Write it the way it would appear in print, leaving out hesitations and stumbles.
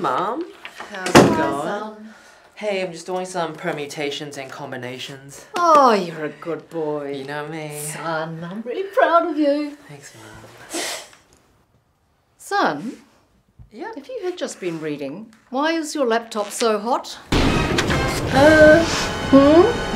Mom. How's it going? Son. Hey, I'm just doing some permutations and combinations. Oh, you're a good boy. You know me. Son, I'm really proud of you. Thanks, Mom. Son, Yeah. if you had just been reading, why is your laptop so hot?